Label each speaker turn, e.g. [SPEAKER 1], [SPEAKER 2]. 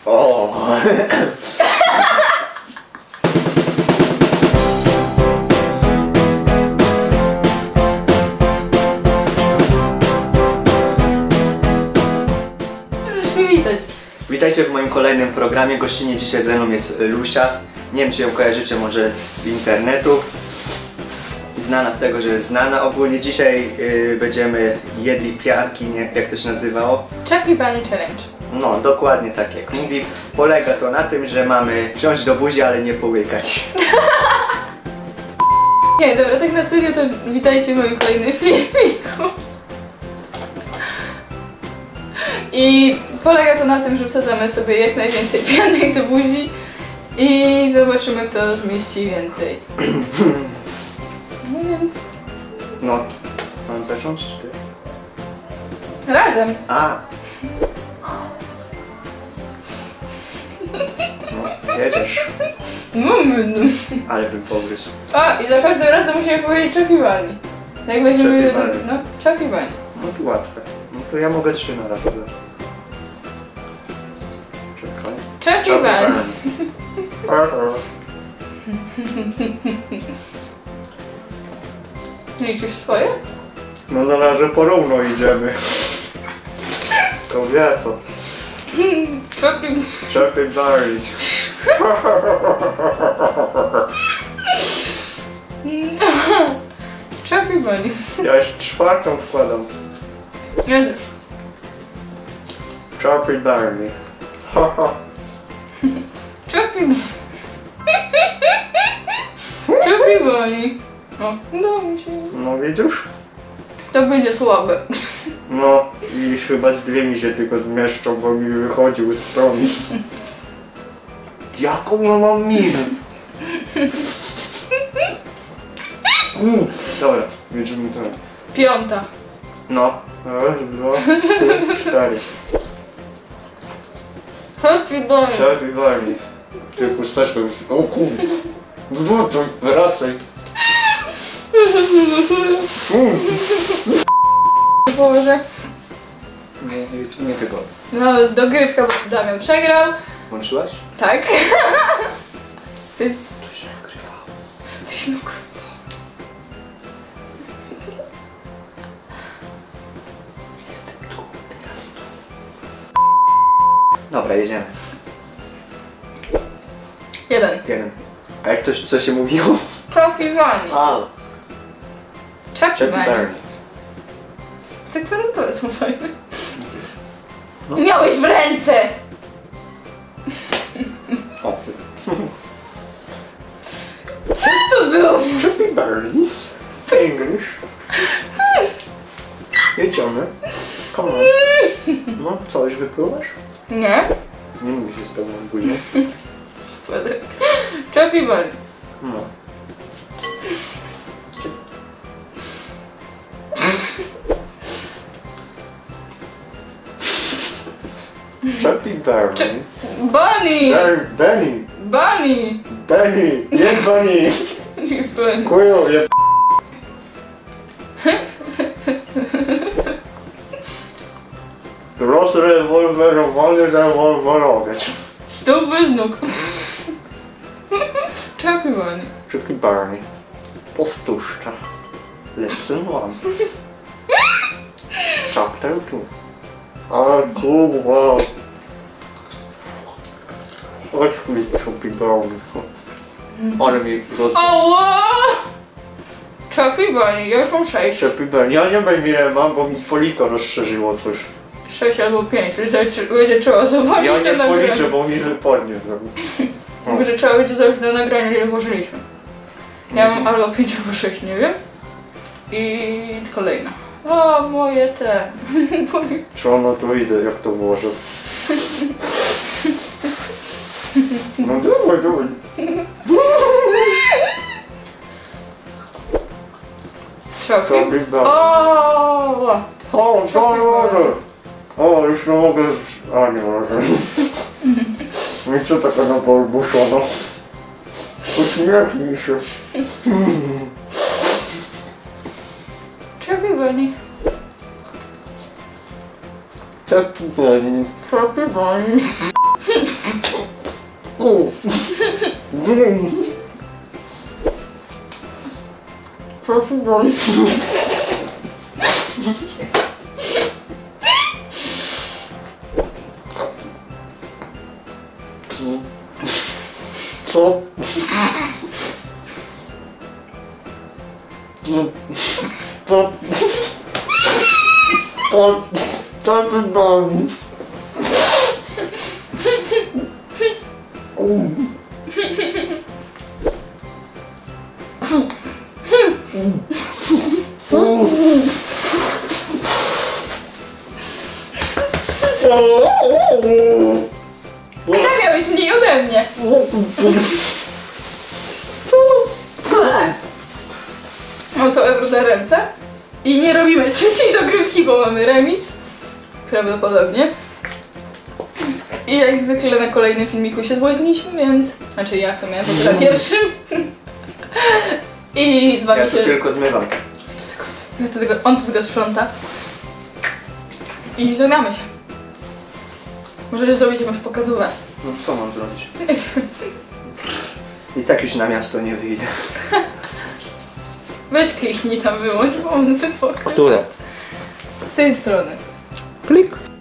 [SPEAKER 1] O.
[SPEAKER 2] Proszę witać.
[SPEAKER 1] Witajcie w moim kolejnym programie. Gościnie dzisiaj ze mną jest Lusia. Nie wiem, czy ją kojarzycie może z internetu. Znana z tego, że jest znana. Ogólnie dzisiaj będziemy jedli pianki, nie? Jak to się nazywało?
[SPEAKER 2] Chucky Bunny Challenge.
[SPEAKER 1] No, dokładnie tak jak mówi. Polega to na tym, że mamy wziąć do buzi, ale nie połykać.
[SPEAKER 2] Nie, dobra, tak na serio to witajcie w moim kolejnym filmiku. I polega to na tym, że wsadzamy sobie jak najwięcej pianek do buzi i zobaczymy, kto zmieści więcej. No więc...
[SPEAKER 1] No, mam zacząć czy ty?
[SPEAKER 2] Razem!
[SPEAKER 1] A! No, jedziesz. Ale bym pogryzł.
[SPEAKER 2] A, i za każdym razem musimy powiedzieć Chucky Bunny. Jak weźmiemy
[SPEAKER 1] Chucky
[SPEAKER 2] jeden...
[SPEAKER 1] Bunny.
[SPEAKER 2] No, Chucky Bunny.
[SPEAKER 1] No to łatwe. No to ja mogę 3 na raz oddać. Czekaj.
[SPEAKER 2] Chucky Bunny. Liczysz swoje?
[SPEAKER 1] No na razie porówno idziemy. To wie to. Chucky Bunny.
[SPEAKER 2] Chucky Bunny.
[SPEAKER 1] Ja już 4 wkładam.
[SPEAKER 2] Ja też.
[SPEAKER 1] Chucky Bunny.
[SPEAKER 2] Chucky Bunny. Chucky Bunny. O, udało mi się.
[SPEAKER 1] No widzisz?
[SPEAKER 2] To będzie słabe.
[SPEAKER 1] No i chyba z 2 mi się tylko zmieszczą, bo mi wychodził z strony. Jaką ja mam minę? Dobra, liczymy to.
[SPEAKER 2] 5.
[SPEAKER 1] No. Raz, 2, 3, 4.
[SPEAKER 2] Chucky Bunny.
[SPEAKER 1] Chucky Bunny. Ty pusteczkę już. O kurde. Wracaj.
[SPEAKER 2] Położę.
[SPEAKER 1] Nie tylko.
[SPEAKER 2] No, dogrywka, bo Damian przegrał.
[SPEAKER 1] Włączyłaś?
[SPEAKER 2] Tak. Więc...
[SPEAKER 1] To się nagrywało.
[SPEAKER 2] To się nagrywa.
[SPEAKER 1] Jestem tu, teraz tu. Dobra, jedziemy.
[SPEAKER 2] 1.
[SPEAKER 1] 1. A jak ktoś co się mówiło?
[SPEAKER 2] Chucky Bunny.
[SPEAKER 1] A,
[SPEAKER 2] Chucky
[SPEAKER 1] Chucky
[SPEAKER 2] Bunny.
[SPEAKER 1] Bunny.
[SPEAKER 2] Te kwarantowe są fajne.
[SPEAKER 1] No.
[SPEAKER 2] Miałeś w ręce!
[SPEAKER 1] O, ty.
[SPEAKER 2] Co to było?
[SPEAKER 1] Chucky Bunny. English. Jedziemy. Come on. No, coś wypluwasz?
[SPEAKER 2] Nie.
[SPEAKER 1] Nie mówi się z tobą później.
[SPEAKER 2] Chucky Bunny.
[SPEAKER 1] No. Chucky Bunny.
[SPEAKER 2] Bunny!
[SPEAKER 1] Benny.
[SPEAKER 2] Bunny!
[SPEAKER 1] Benny. Nie Bunny.
[SPEAKER 2] Nie Bunny.
[SPEAKER 1] Kujo, je... Rozrewolwerowany rewolwerowiec.
[SPEAKER 2] Stół bez nóg. Chucky Bunny.
[SPEAKER 1] Chucky Bunny. Powtórzca. Lesson 1. Chapter 2. Ale kurwa. Chodź mi Chucky Bunny. Ale mi rozbił.
[SPEAKER 2] Oła! Chucky Bunny, ja już mam 6.
[SPEAKER 1] Chucky Bunny. Ja nie wiem ile mam, bo mi poliko rozszerzyło coś.
[SPEAKER 2] 6 albo 5, będzie trzeba zobaczyć
[SPEAKER 1] Ja
[SPEAKER 2] na
[SPEAKER 1] nie
[SPEAKER 2] nagraniu.
[SPEAKER 1] policzę, bo mi wypadnie.
[SPEAKER 2] Może trzeba będzie zobaczyć na nagraniu, ile włożyliśmy. Ja mam albo 5 albo 6, nie wiem. I kolejna. O, moje te.
[SPEAKER 1] Co no to idę, jak to może. No dawaj, dawaj.
[SPEAKER 2] Chucky.
[SPEAKER 1] Chucky Bunny.
[SPEAKER 2] O,
[SPEAKER 1] O, to mogę. O, już nie mogę. A nie mogę. No i co taka na balbuszona? Uśmiechnij się.
[SPEAKER 2] Chucky Bunny.
[SPEAKER 1] Chucky Bunny.
[SPEAKER 2] Chucky Bunny. Proszę bardzo.
[SPEAKER 3] Co? Co ty tam?
[SPEAKER 2] I tak miałeś mniej ode mnie. Mam całe brudne ręce. I nie robimy trzeciej dogrywki, bo mamy remis. Prawdopodobnie. I jak zwykle na kolejnym filmiku się zbłaźniliśmy, więc... Znaczy ja w sumie, bo na pierwszym. I z wami
[SPEAKER 1] Ja tu
[SPEAKER 2] się...
[SPEAKER 1] tylko zmywam.
[SPEAKER 2] On tu tylko sprząta. I żegnamy się. Możesz zrobić jakąś pokazówę.
[SPEAKER 1] No co mam zrobić? I tak już na miasto nie wyjdę.
[SPEAKER 2] Weź kliknij tam wyłącz, bo mam zbyt pokaz.
[SPEAKER 1] Które?
[SPEAKER 2] Z tej strony.
[SPEAKER 1] Klik.